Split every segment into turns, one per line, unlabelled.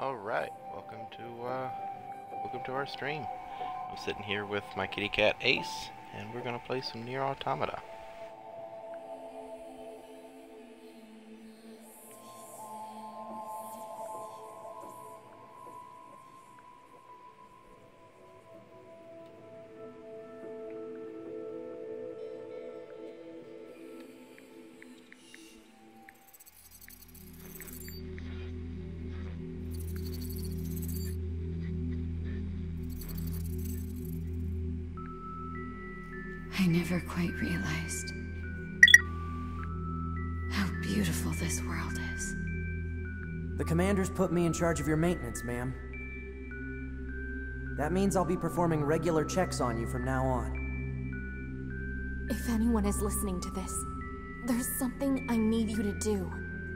Alright, welcome to our stream. I'm sitting here with my kitty cat Ace, and we're gonna play some NieR Automata.
I never quite realized how beautiful this world is.
The commander's put me in charge of your maintenance, ma'am. That means I'll be performing regular checks on you from now on.
If anyone is listening to this, there's something I need you to do.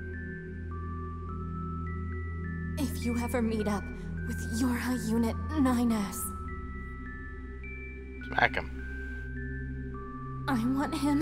If you ever meet up with your high unit 9S,
Smack him.
I want him.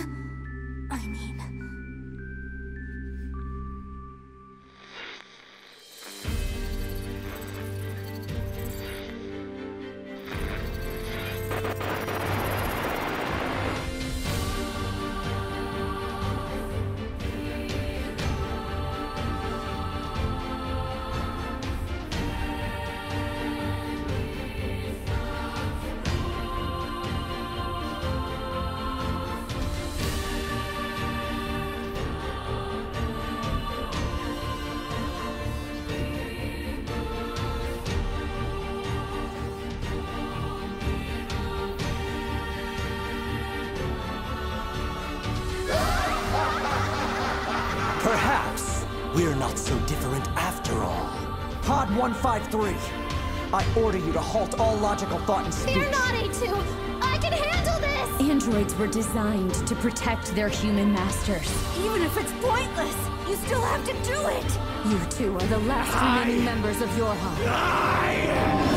Perhaps we're not so different after all. Pod 153, I order you to halt all logical thought and speech.
Fear not, A2! I can handle this!
Androids were designed to protect their human masters.
Even if it's pointless, you still have to do it!
You two are the last remaining members of your hive.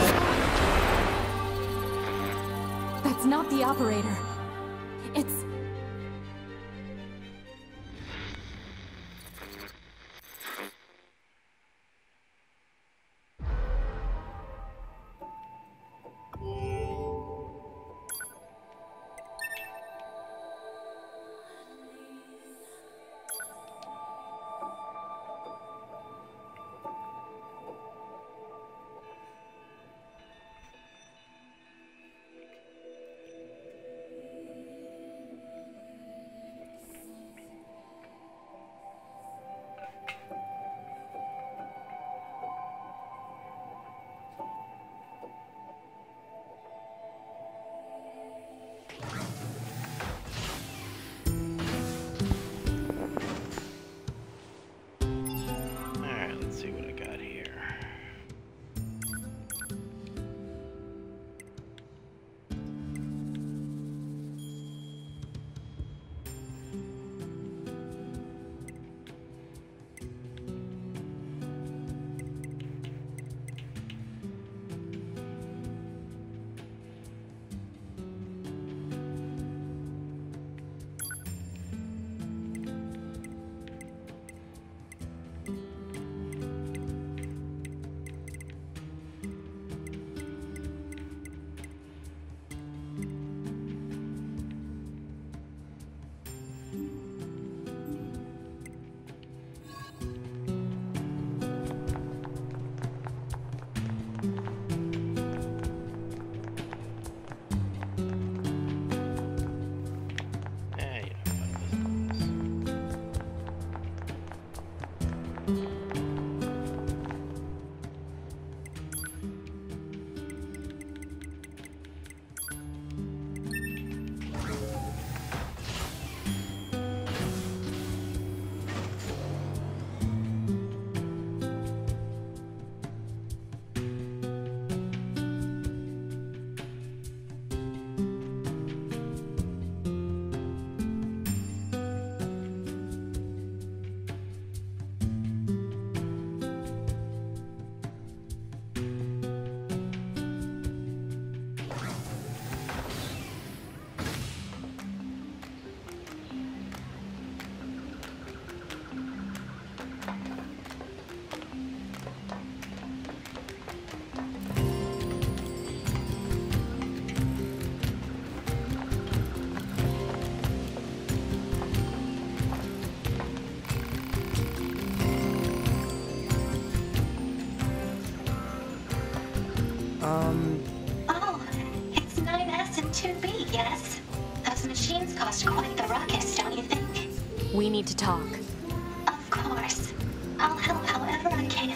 That's not the operator. It's...
Alright, let's see what I got here.
caused quite the ruckus, don't you think?
We need to talk.
Of course. I'll help however I can.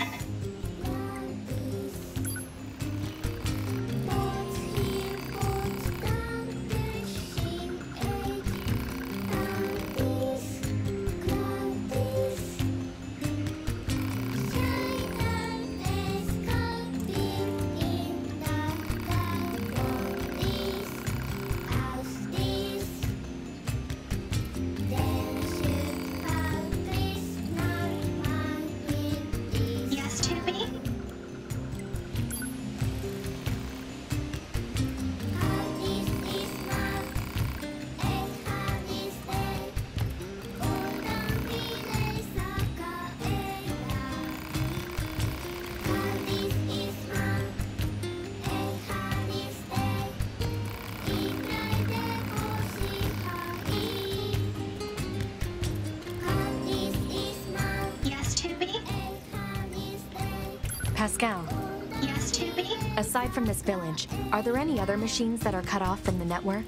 Pascal,
Yes, Tubi?
aside from this village, are there any other machines that are cut off from the network?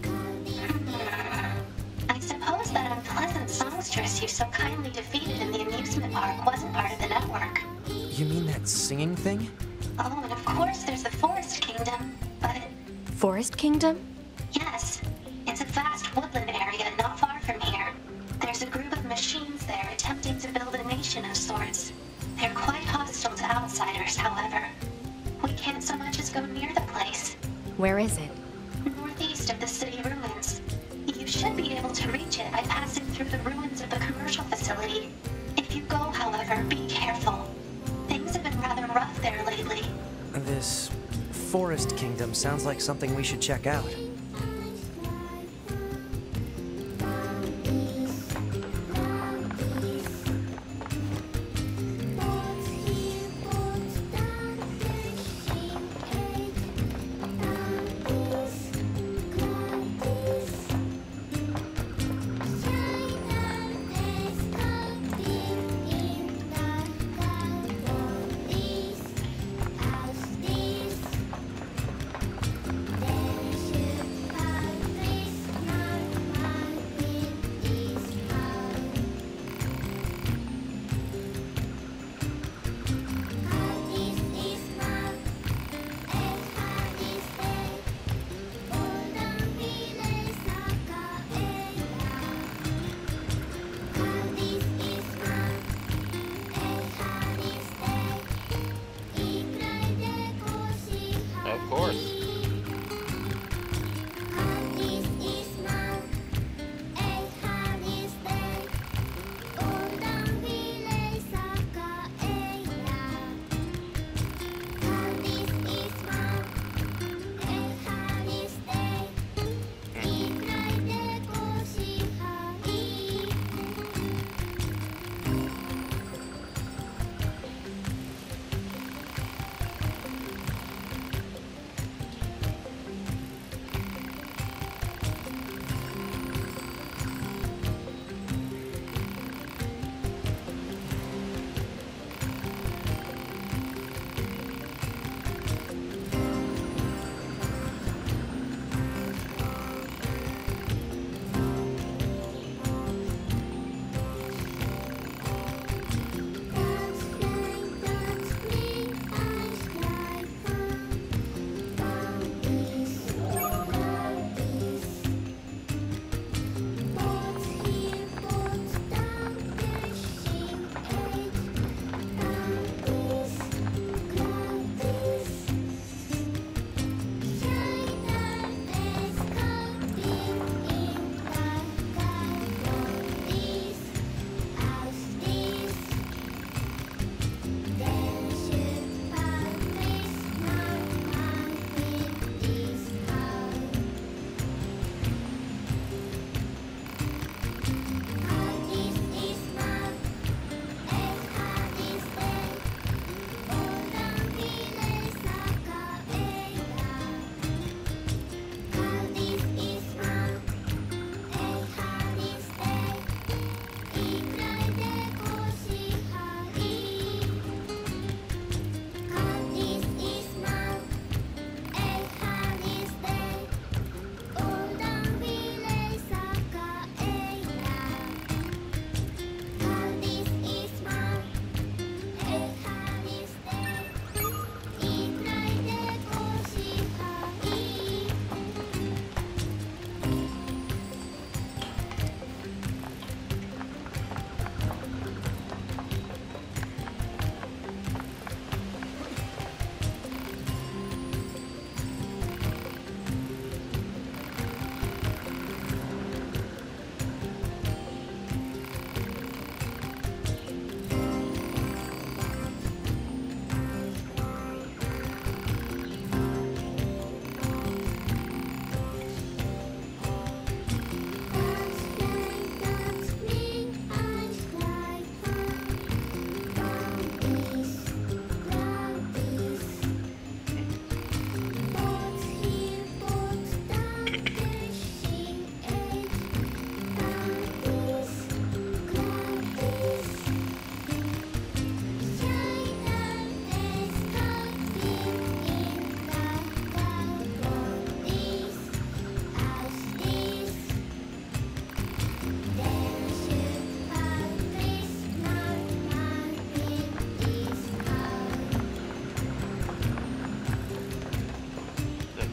I suppose that unpleasant songstress you so kindly defeated in the amusement park wasn't part of the network.
You mean that singing thing?
Oh, and of course there's the Forest Kingdom, but
Forest Kingdom?
yes, it's a vast woodland area not far from here. There's a group of machines there attempting to build a nation of sorts. They're quite hostile to outsiders, however. We can't so much as go near the place.
Where is it?
Northeast of the city ruins. You should be able to reach it by passing through the ruins of the commercial facility. If you go, however, be careful. Things have been rather rough there lately.
This Forest Kingdom sounds like something we should check out.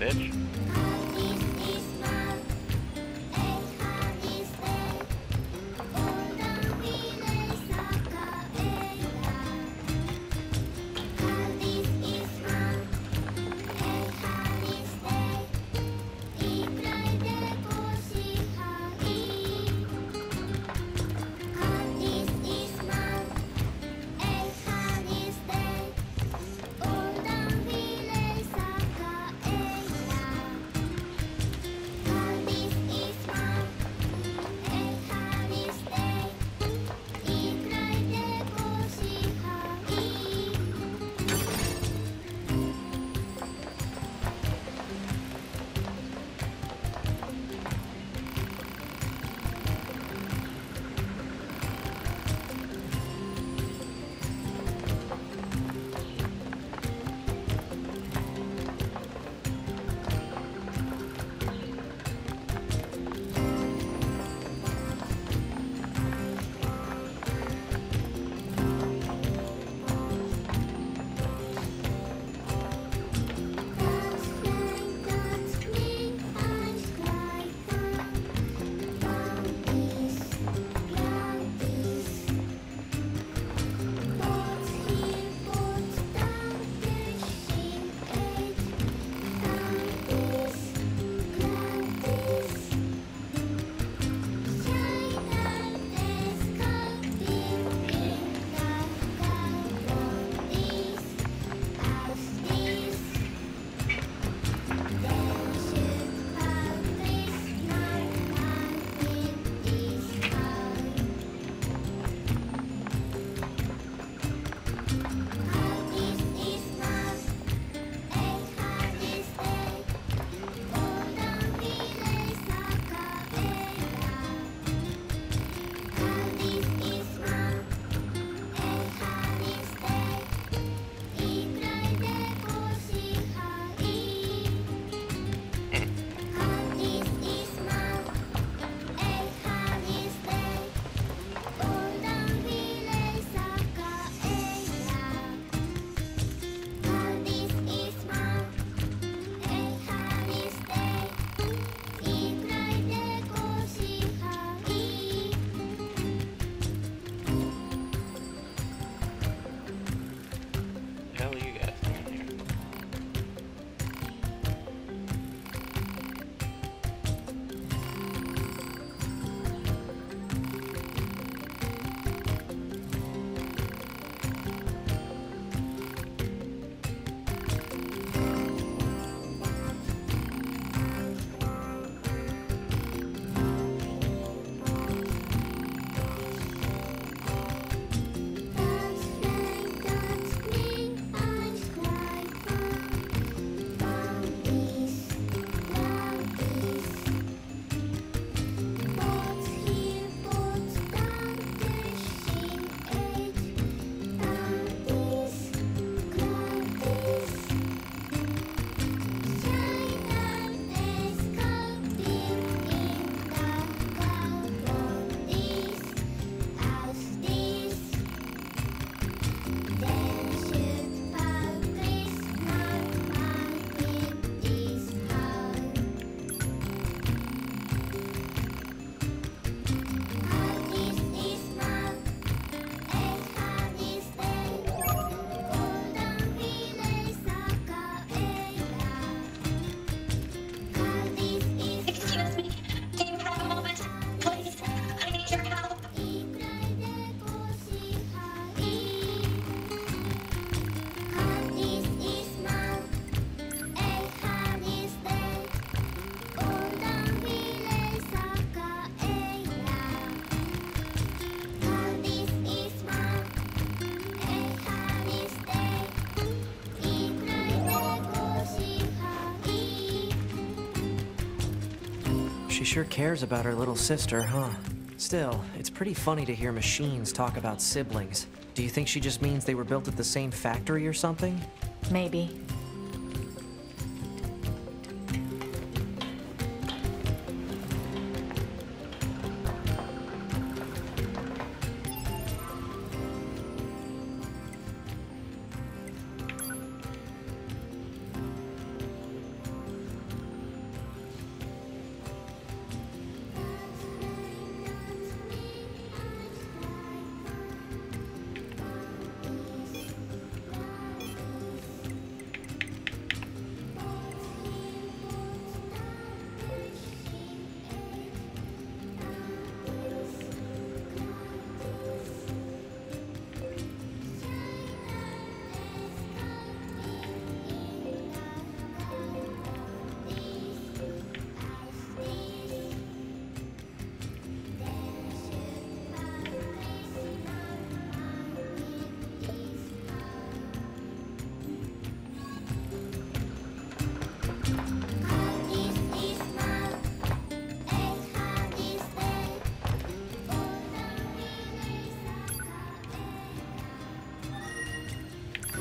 bitch. Hell, you guys doing here?
Excuse me, do you have a moment? Please, I need your help.
She sure cares about her little sister, huh? Still, it's pretty funny to hear machines talk about siblings. Do you think she just means they were built at the same factory or something?
Maybe.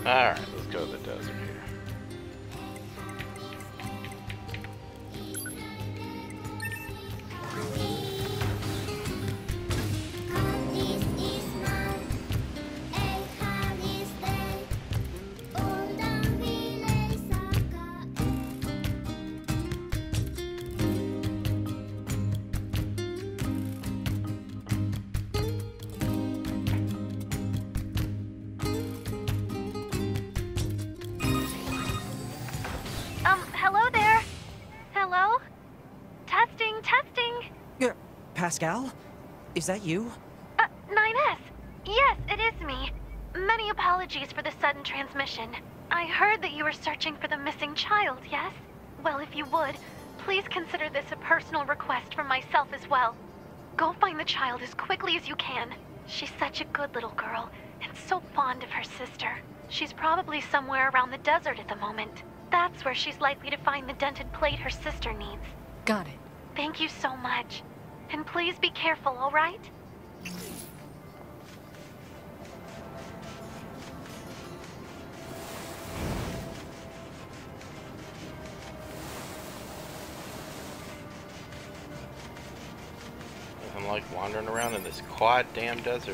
Alright, let's go to the desert here.
Hello there? Hello? Testing, testing.
Pascal? Is that you?
9S. Yes, it is me. Many apologies for the sudden transmission. I heard that you were searching for the missing child, yes? Well, if you would, please consider this a personal request from myself as well. Go find the child as quickly as you can. She's such a good little girl, and so fond of her sister. She's probably somewhere around the desert at the moment. That's where she's likely to find the dented plate her sister needs.
Got it.
Thank you so much. And please be careful, all right?
I'm like wandering around in this quad damn desert.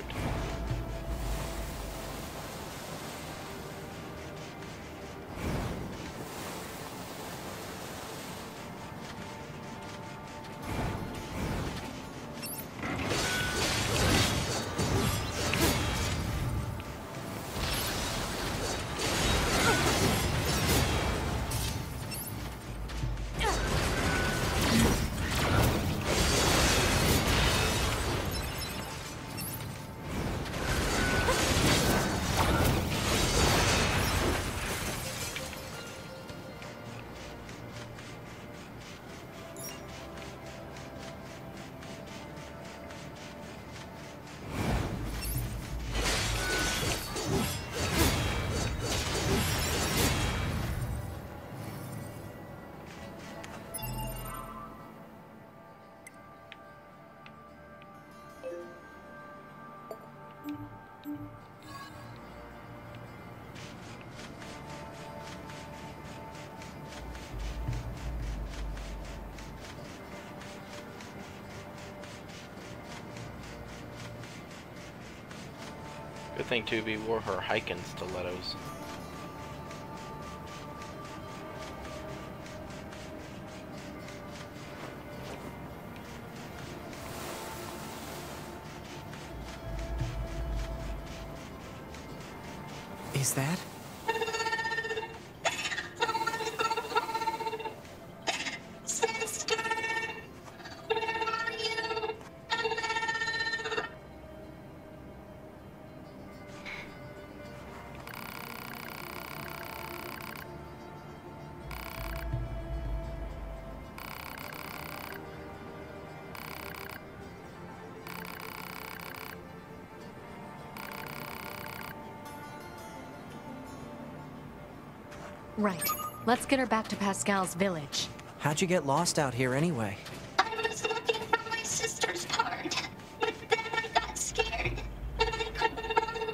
Good thing 2B wore her hiking stilettos.
Is that?
Sister, where are you?
Right. Let's get her back to Pascal's village.
How'd you get lost out here anyway?
I was looking for my sister's part, but then I got scared. And I couldn't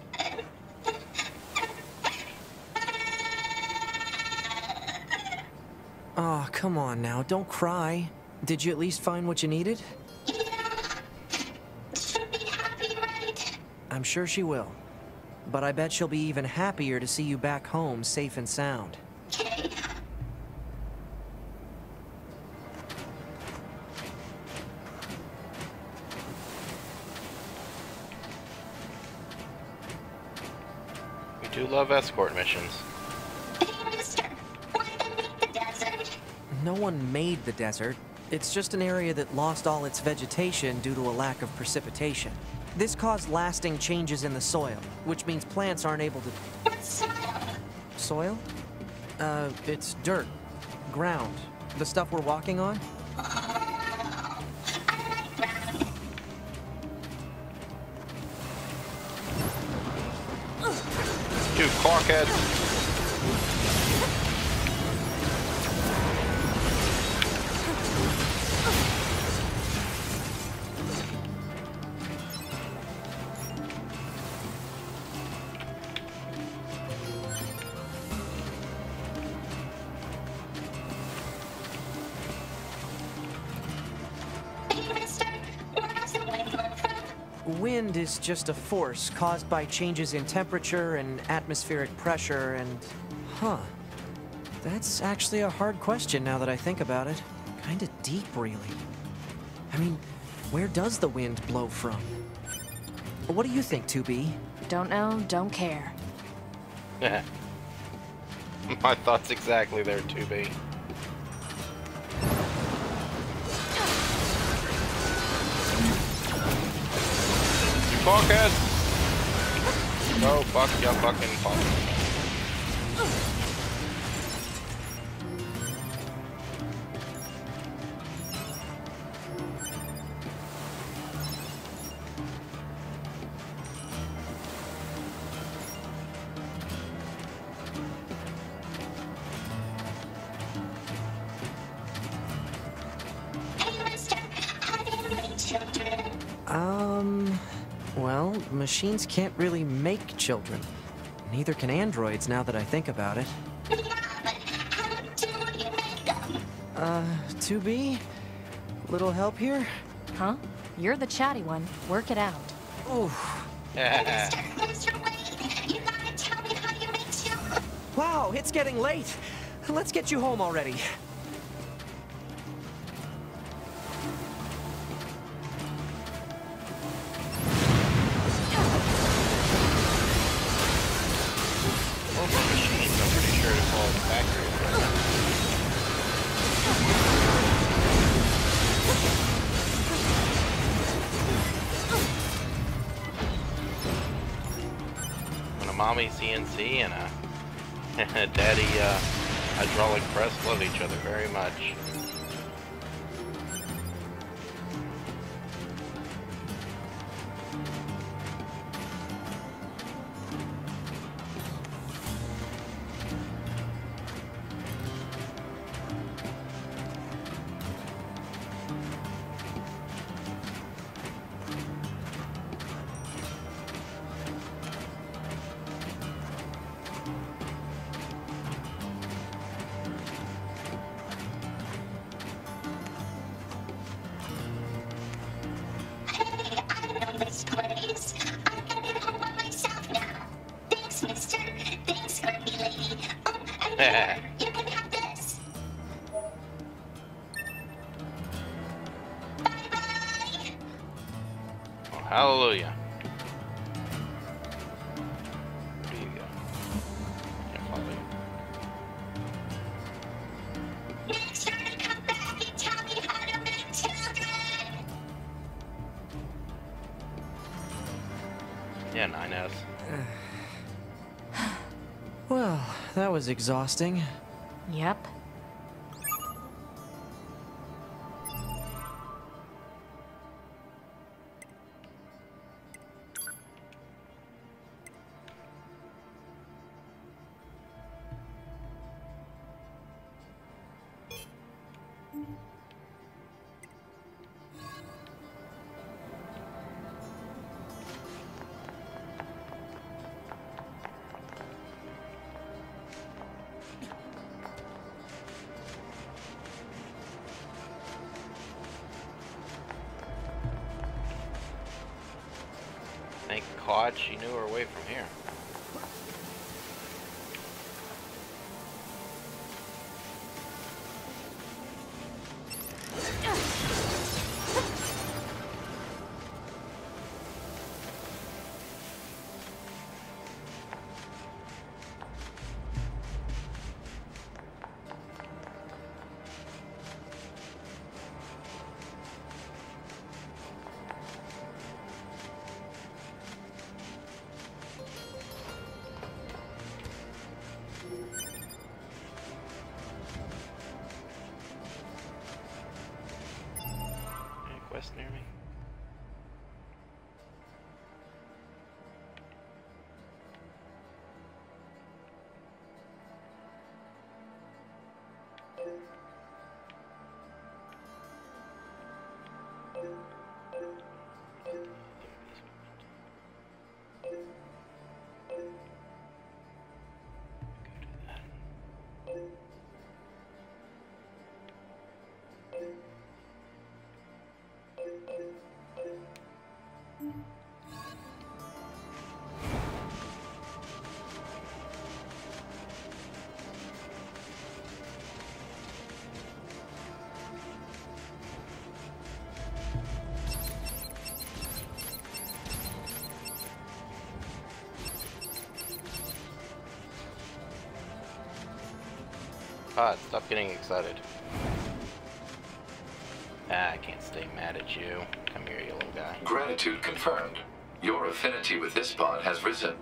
move.
Oh, come on now, don't cry. Did you at least find what you needed?
Yeah. She'll be happy, right?
I'm sure she will. But I bet she'll be even happier to see you back home, safe and sound.
Okay.
We do love escort missions.
Hey, mister, why did you make the desert?
No one made the desert. It's just an area that lost all its vegetation due to a lack of precipitation. This caused lasting changes in the soil, which means plants aren't able to...
What's
Soil? It's dirt. Ground. The stuff we're walking on?
Dude, clockhead.
wind is just a force caused by changes in temperature and atmospheric pressure and... Huh. That's actually a hard question now that I think about it. Kinda deep, really. I mean, where does the wind blow from? What do you think, 2B?
Don't know, don't care.
My thoughts exactly there, 2B. You fuckhead! Go fuck your fucking fuck.
Hey, mister, how do you make children?
Well, machines can't really make children. Neither can androids, now that I think about it.
Yeah, but how do you make them?
2B? Little help here?
Huh? You're the chatty one. Work it out.
Oof.
Mister, wait. You gotta tell me how you make children.
Wow, it's getting late. Let's get you home already.
Well, for machines, I'm pretty sure it's all factory equipment. When a mommy CNC and a daddy hydraulic press love each other very much.
Hey, I know this place. I'm gonna get home by myself now. Thanks, mister. Thanks, grumpy lady. Oh, and here, you can have this. Bye-bye.
Well, hallelujah. Where do you go? Can't follow you.
Make sure to come back and tell me how to make children.
Yeah, 9S.
Well, that was exhausting.
Yep.
Thank God she knew her way from here. Any quest near me? hot. Stop getting excited. Ah, I can't stay mad at you. Come here, you little guy.
Gratitude confirmed. Your affinity with this pod has risen.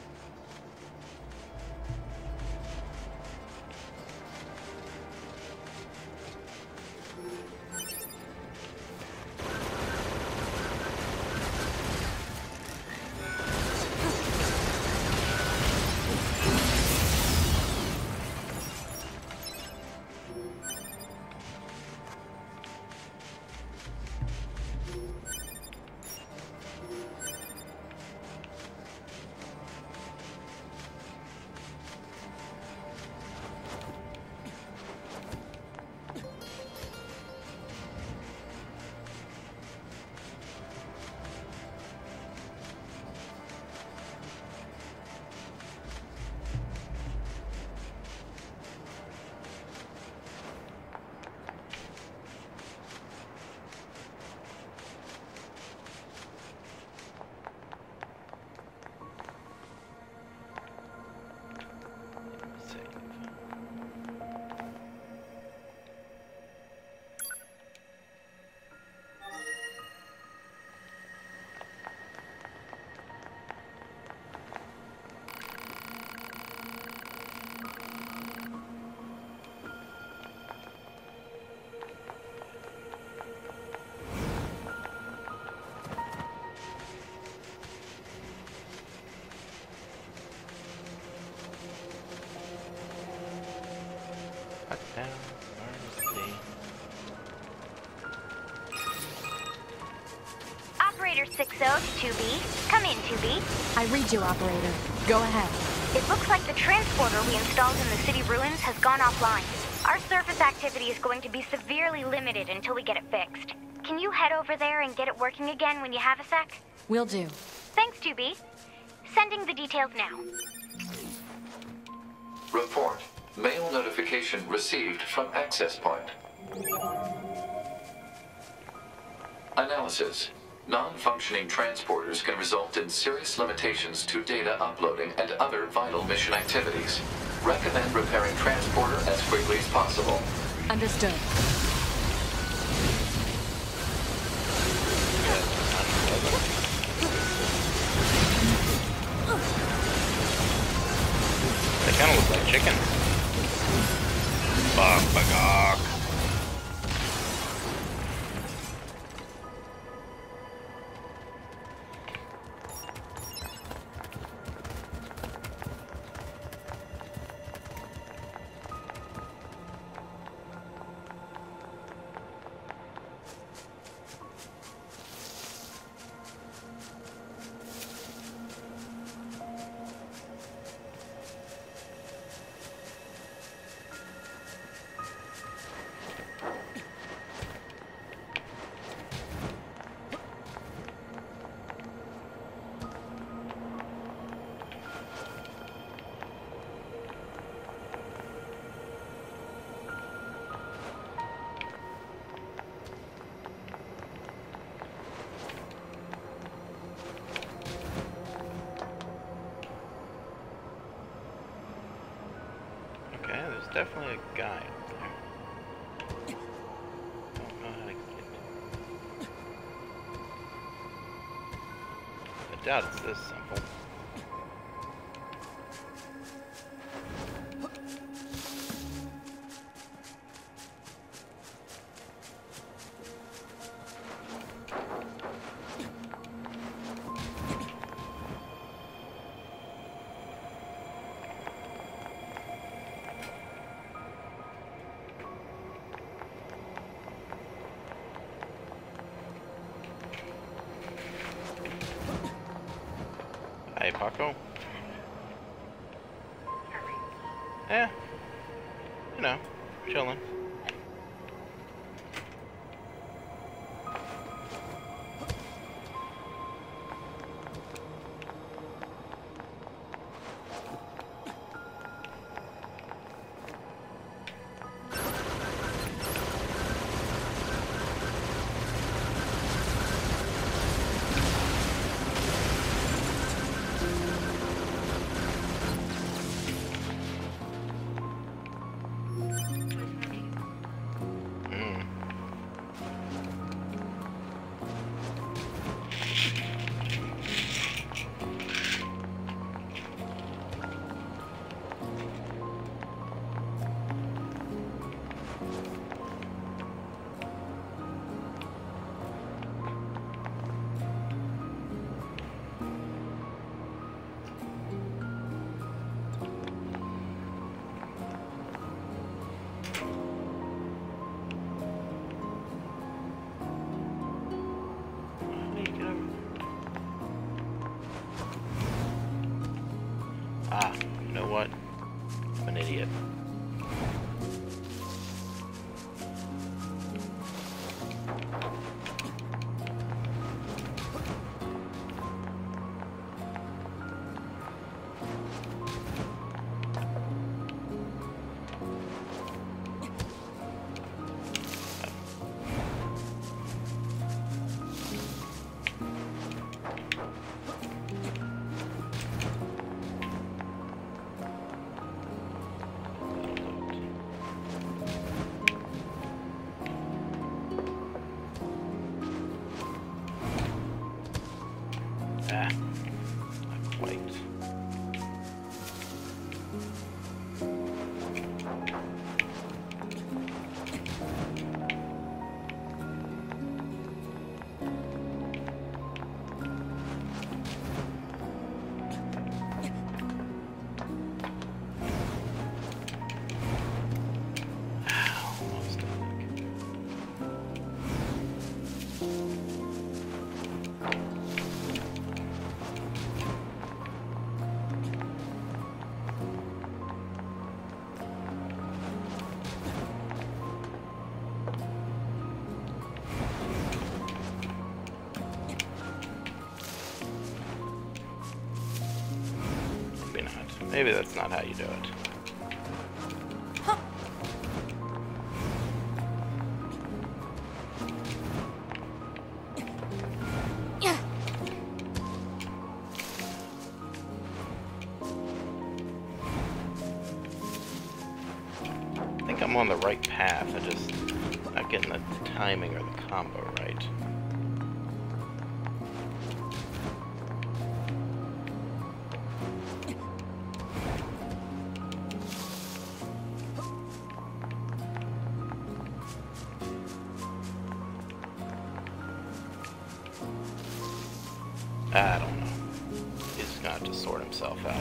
Operator 60 to 2B. Come in, 2B.
I read you, operator. Go ahead.
It looks like the transporter we installed in the city ruins has gone offline. Our surface activity is going to be severely limited until we get it fixed. Can you head over there and get it working again when you have a sec?
Will do.
Thanks, 2B. Sending the details now.
Report. Mail notification received from access point. Analysis. Non-functioning transporters can result in serious limitations to data uploading and other vital mission activities. Recommend repairing transporter as quickly as possible.
Understood.
They kind of look like chickens. Bagok. Definitely a guy up there. Don't know how to get to. I doubt it's this simple. Hey, Paco. Yeah. You know, chilling. Ah, you know what? I'm an idiot. Ah, not quite. Almost done. Maybe not. Maybe that's not how you do it.
Yeah.
I think I'm on the right path. I'm just not getting the timing or the combo right. I don't know. He's just gonna have to sort himself out.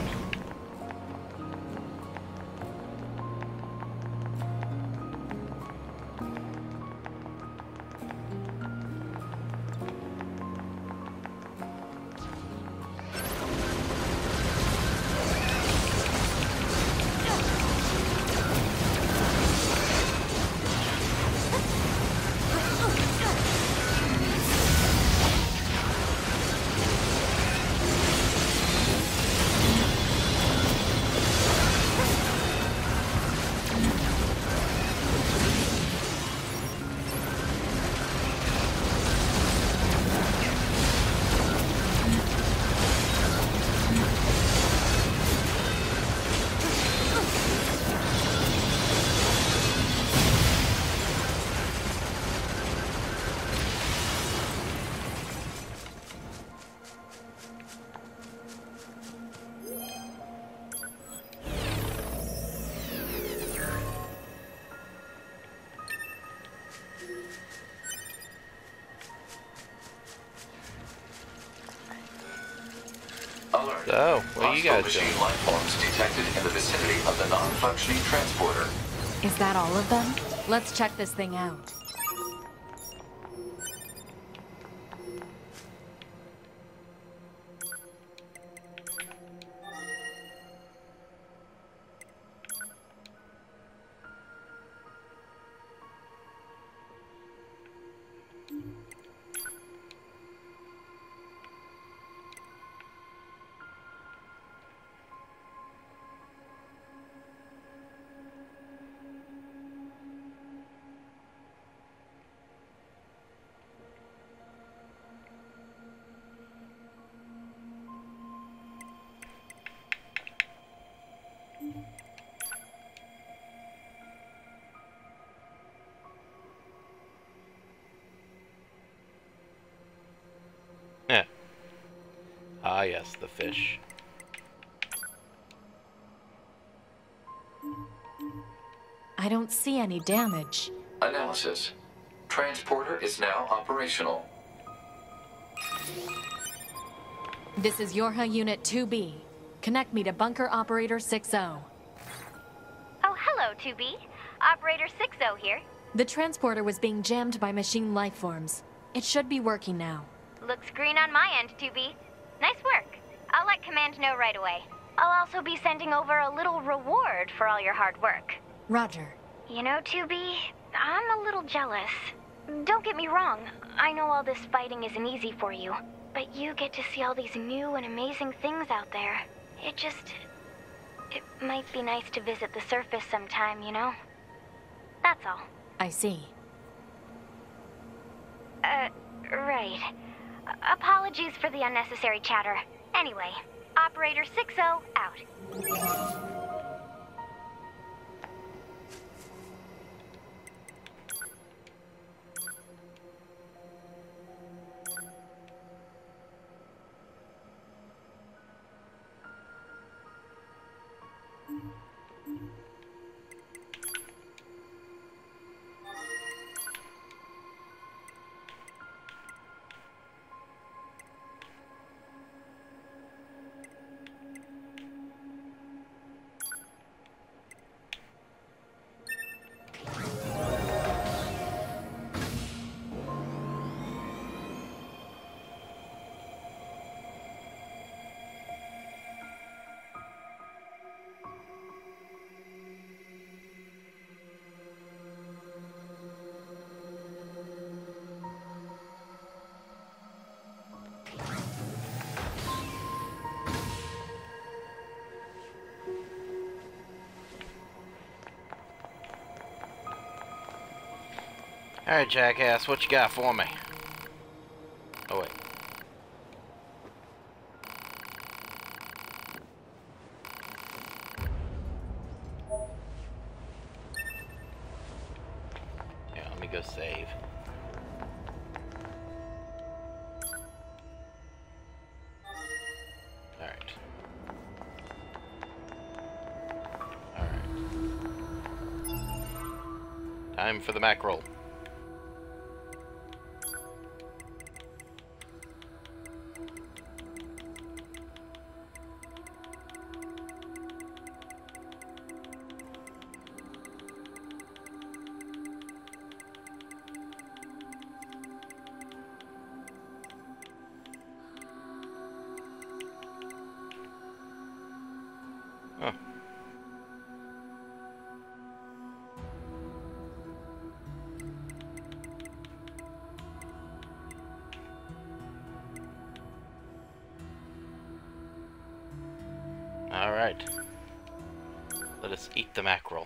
Alert.
So, what are you
Hostile
guys doing?
machine life forms detected in the vicinity of the non-functioning transporter.
Is that all of them? Let's check this thing out.
Yeah. Ah, yes, the fish.
I don't see any damage.
Analysis. Transporter is now operational.
This is Yorha Unit 2B. Connect me to Bunker Operator 60.
Oh, hello, 2B. Operator 60 here.
The transporter was being jammed by machine life forms. It should be working now.
Looks green on my end, 2B. Nice work. I'll let Command know right away. I'll also be sending over a little reward for all your hard work.
Roger.
You know, 2B, I'm a little jealous. Don't get me wrong, I know all this fighting isn't easy for you, but you get to see all these new and amazing things out there. It might be nice to visit the surface sometime, you know? That's all.
I see.
Right. Apologies for the unnecessary chatter. Anyway, Operator 60 out.
Alright, jackass, what you got for me? Oh, wait. Yeah, let me go save. Alright. Time for the mackerel. Huh. All right. Let us eat the mackerel.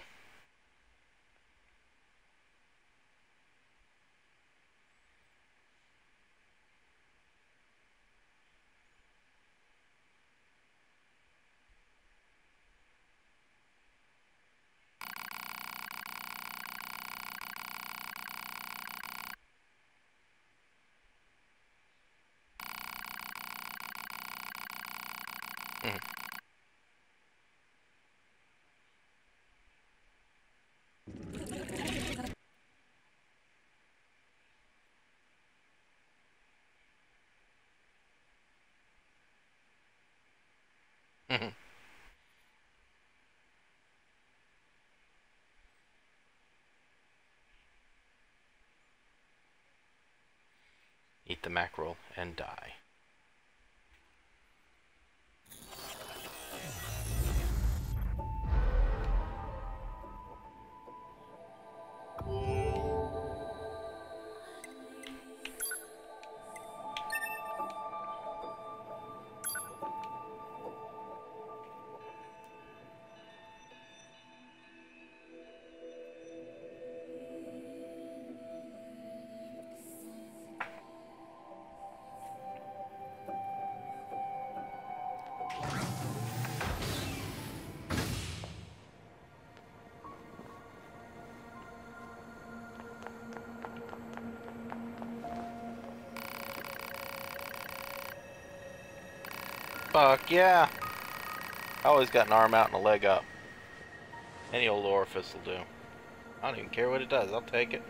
Eat the mackerel and die. Fuck yeah! I always got an arm out and a leg up. Any old orifice will do. I don't even care what it does, I'll take it.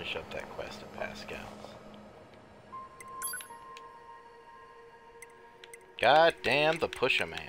finish up that quest at Pascal's. God damn the Push-A-Man.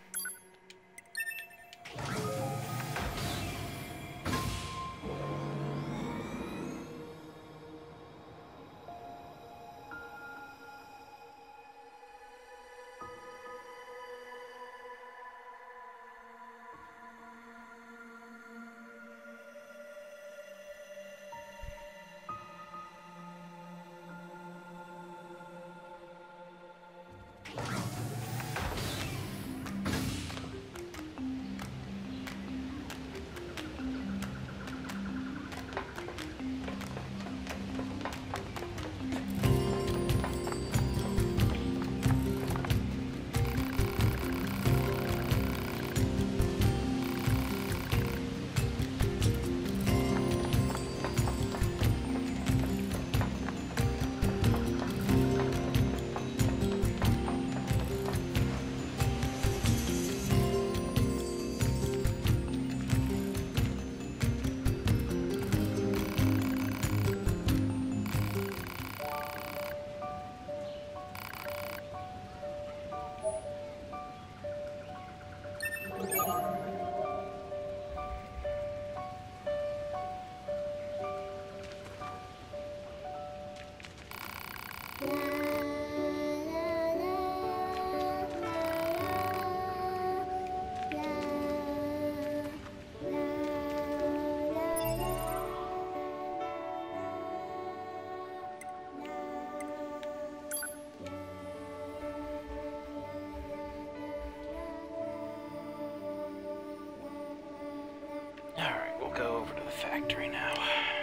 Alright, we'll go over to the factory now.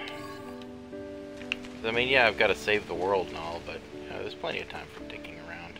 I mean, yeah, I've got to save the world and all, but you know, there's plenty of time for dicking around.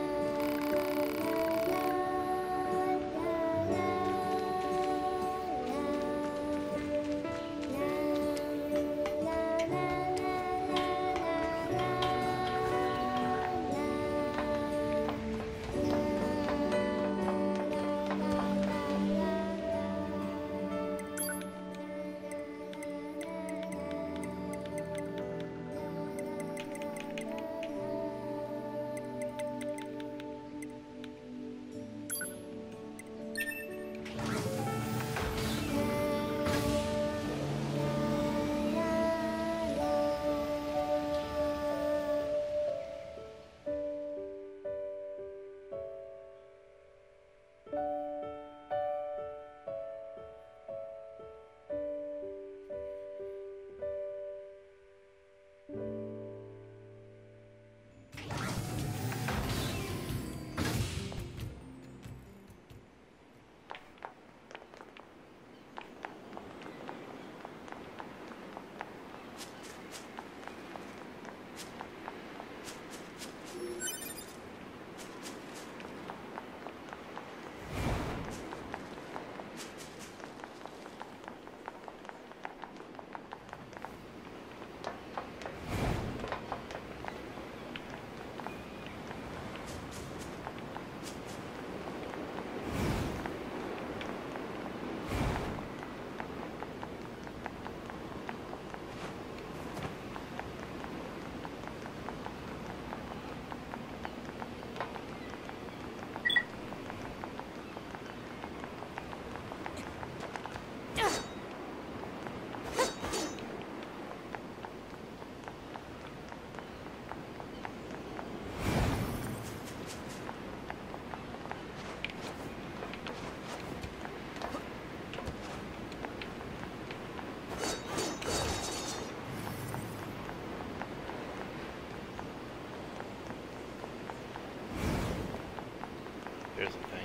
Here's the thing.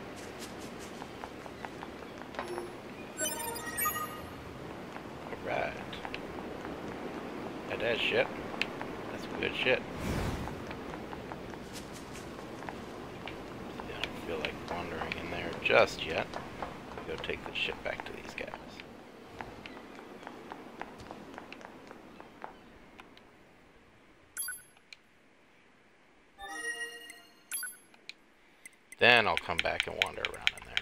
Alright. That shit. That's good shit. See, I don't feel like wandering in there just yet. Go take this shit back to these guys. Then I'll come back and wander around in there.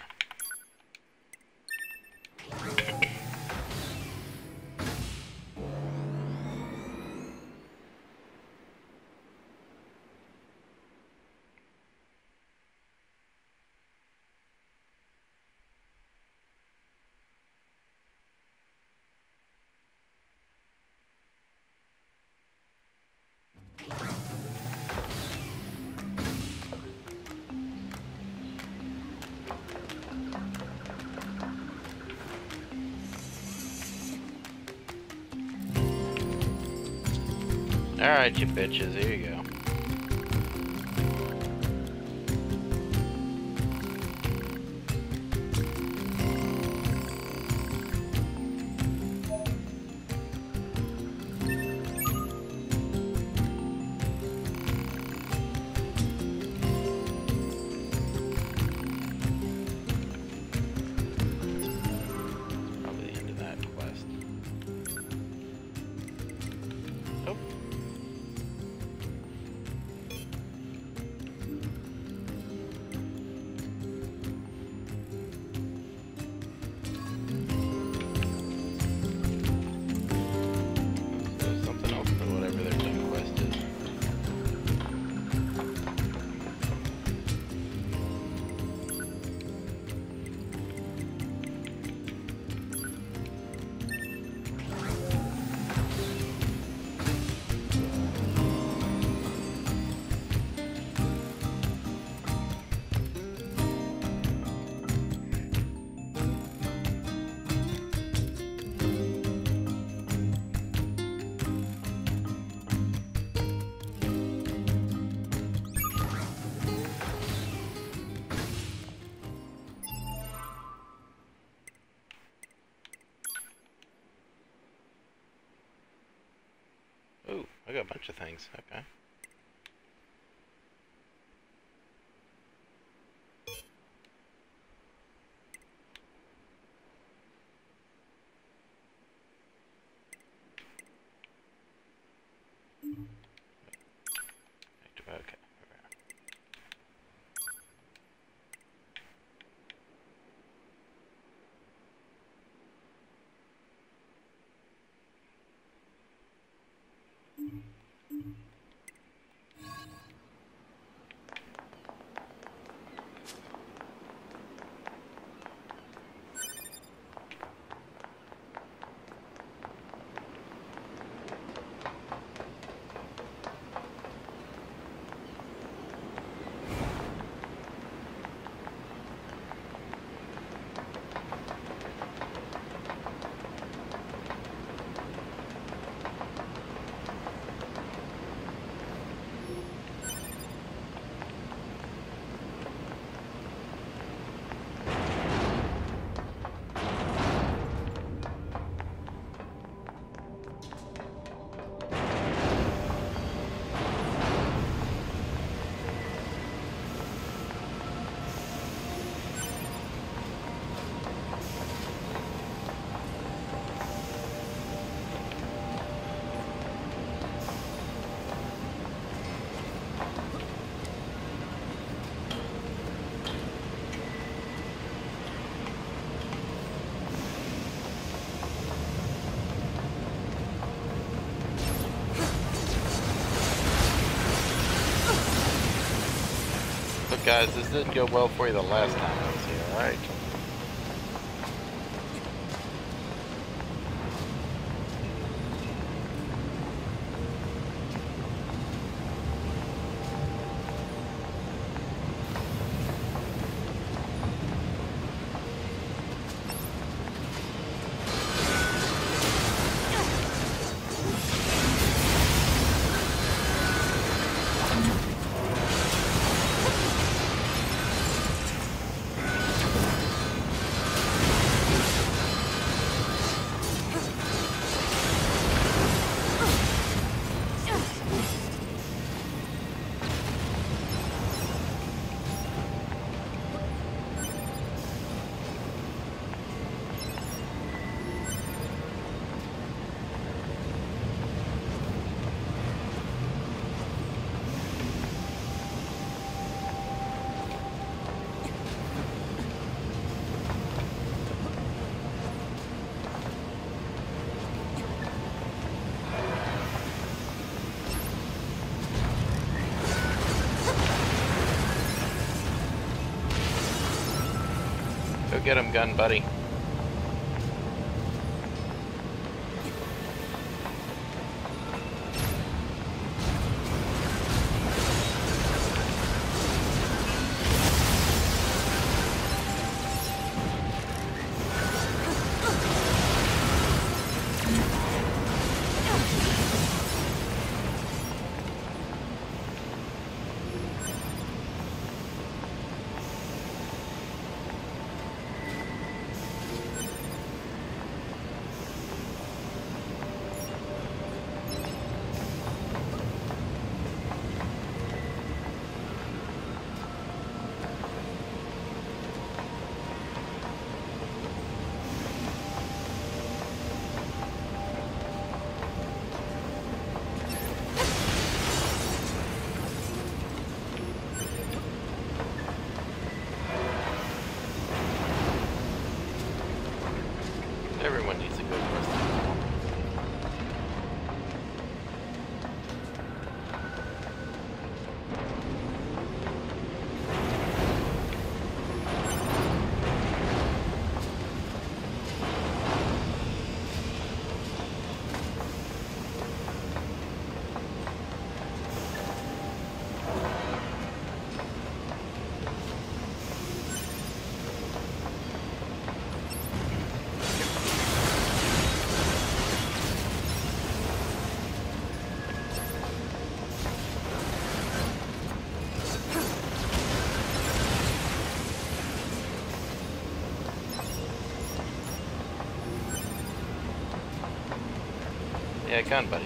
Alright, you bitches, here you go. Probably the end of that quest. Nope. There's something else to whatever their main quest is. Ooh, I got a bunch of things. Okay. Okay. Look guys, this didn't go well for you the last time I was here, alright? Go get him, gun buddy. Everyone needs a good rest. Yeah, gun buddies.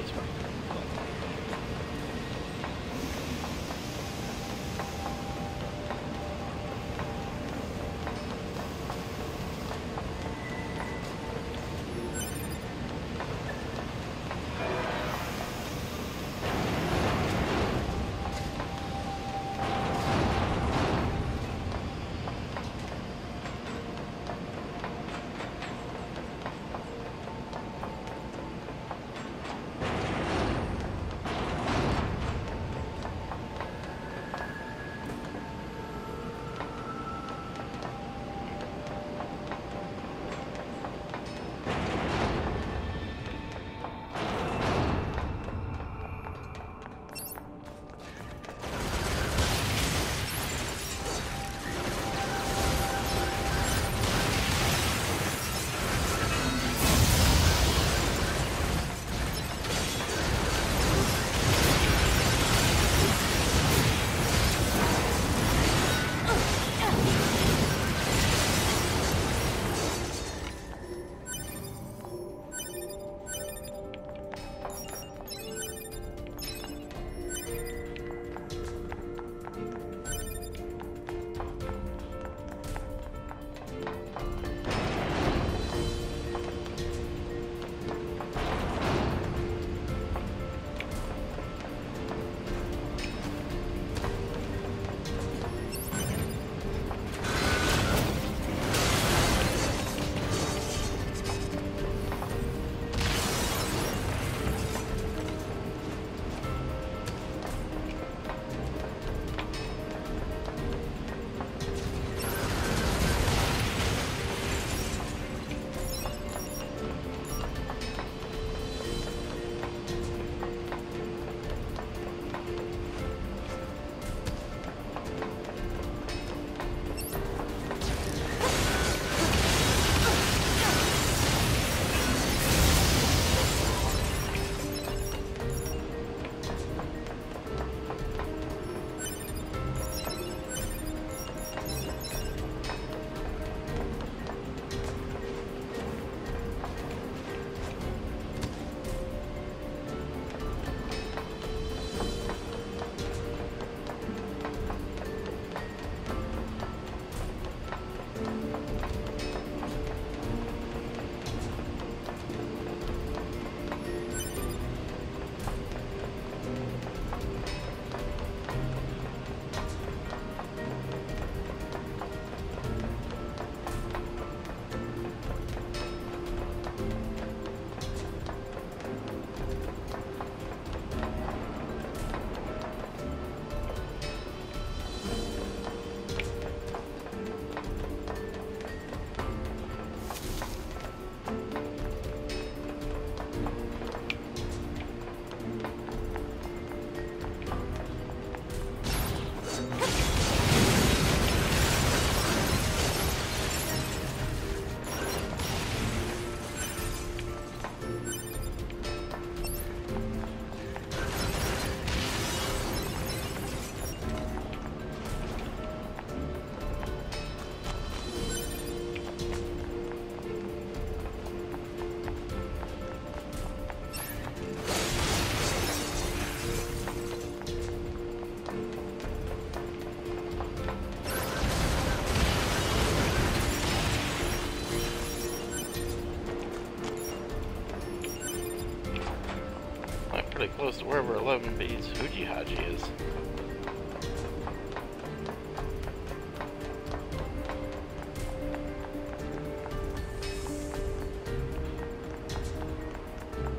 Pretty close to wherever 11B's Fuji Haji is.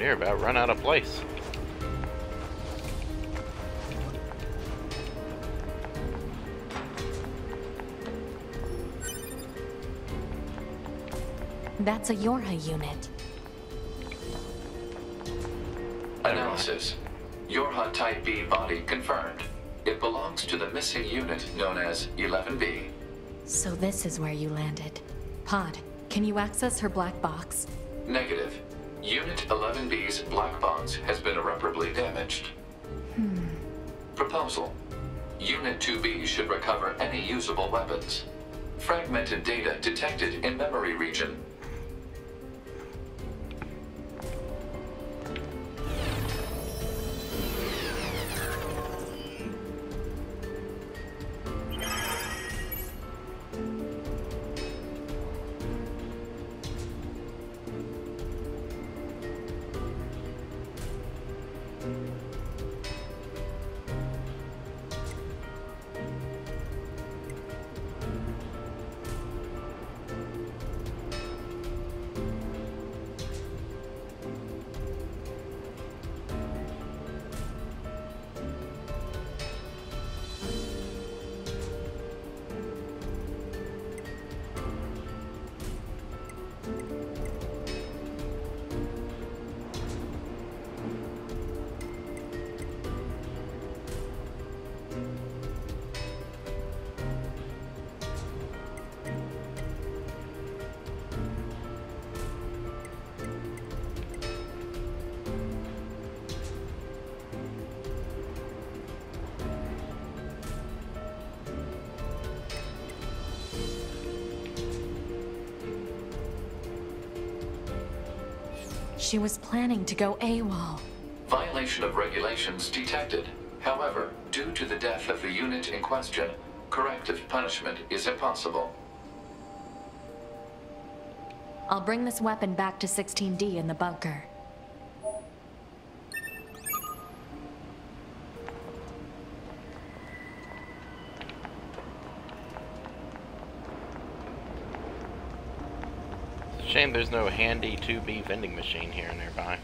You're about run out of place.
That's a Yorha unit.
Analysis. Yorha Type B body confirmed. It belongs to the missing unit known as 11B.
So this is where you landed. Pod, can you access her black box?
Negative. Unit 11B's black box has been irreparably damaged. Proposal. Unit 2B should recover any usable weapons. Fragmented data detected in memory region.
She was planning to go AWOL.
Violation of regulations detected. However, due to the death of the unit in question, corrective punishment is impossible.
I'll bring this weapon back to 16D in the bunker.
Shame there's no handy 2B vending machine here nearby.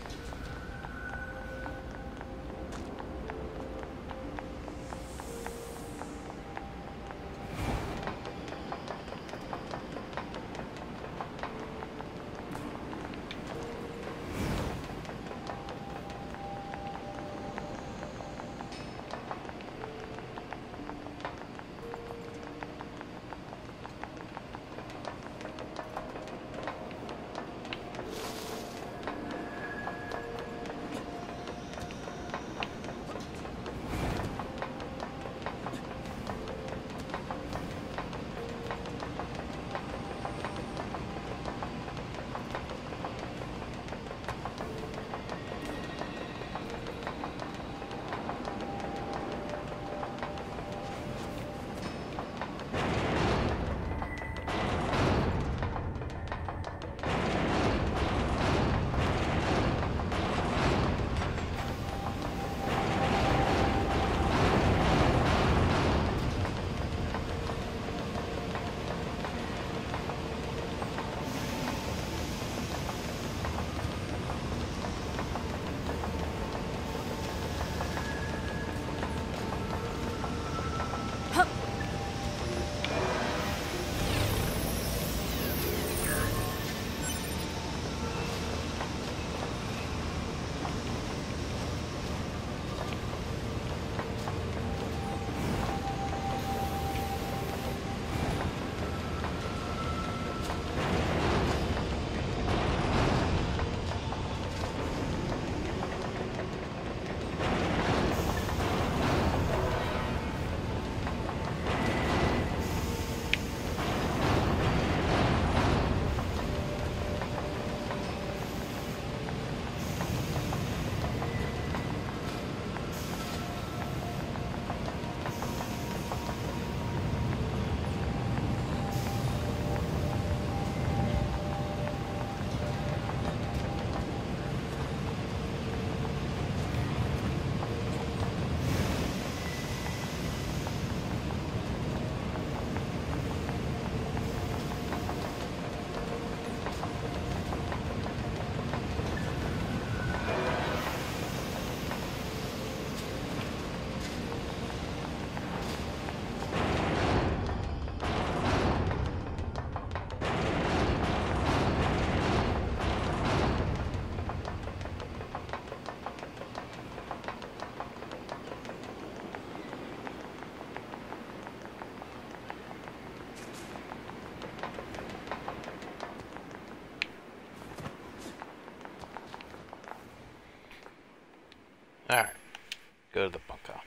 Alright, go to the bunker.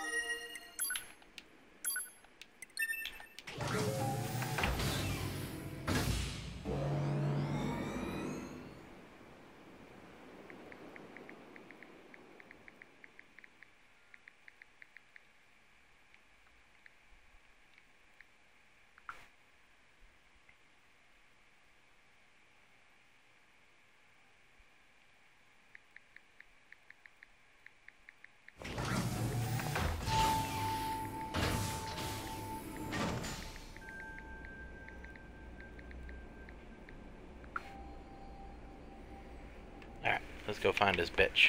Alright, let's go find his bitch.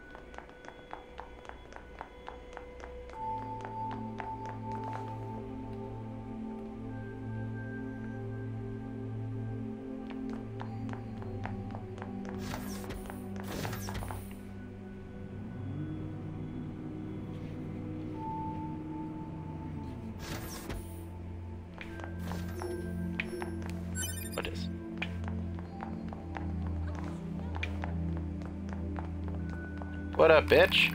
What is? What up, bitch?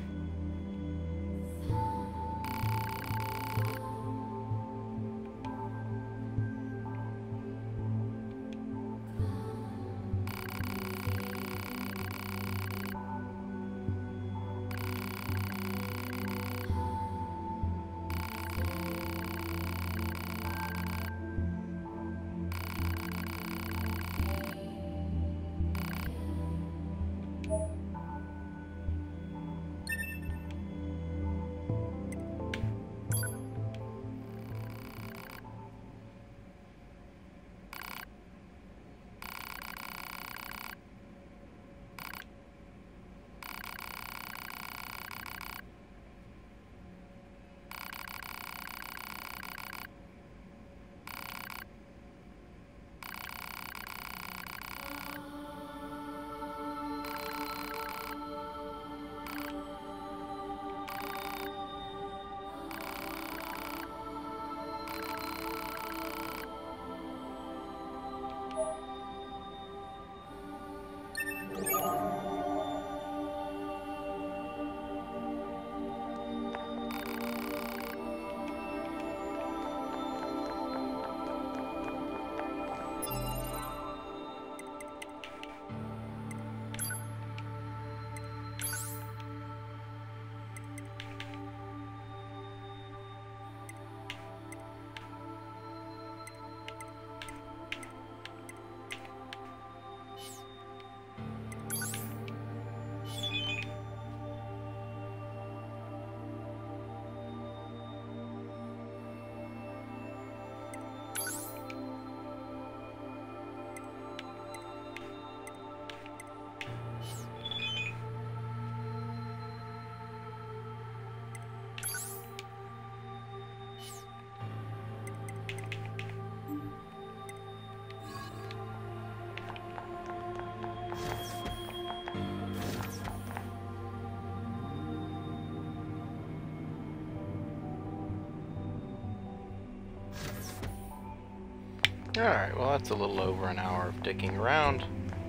Alright, well that's a little over an hour of dicking around.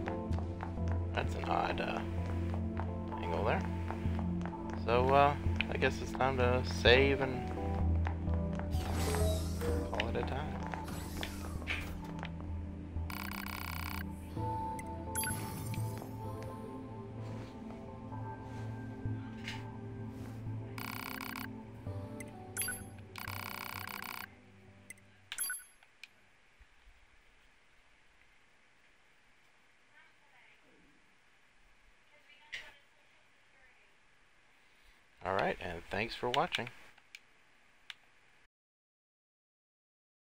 That's an odd angle there. So, I guess it's time to save and call it a time. Alright, and thanks for watching.